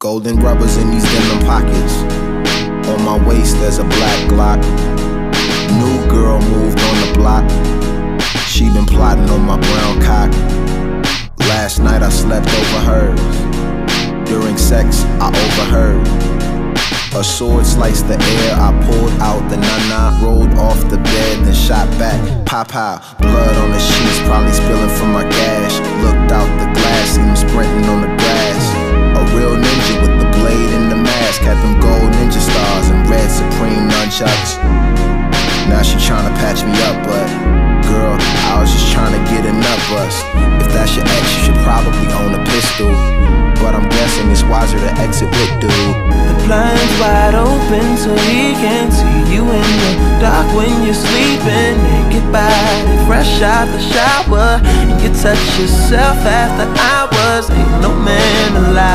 Golden rubbers in these denim pockets. On my waist there's a black Glock. New girl moved on the block. She been plotting on my brown cock. Last night I slept over hers. During sex I overheard. A sword sliced the air, I pulled out the nana, rolled off the bed, then shot back. Pow, blood on the sheets, probably spilling from my gash. Looked out the glass, seen him sprinting on the grass. A real ninja with the blade and the mask. Had them gold ninja stars and red Supreme nunchucks. Now she tryna patch me up, but girl, I was just tryna get a nut bust. If that's your ex, you should probably own a pistol, but I'm guessing it's wiser to exit with dude. The blind's wide open so he can't see you in the dark when you're sleeping. Naked body, fresh out the shower, and you touch yourself after hours. Ain't no man alive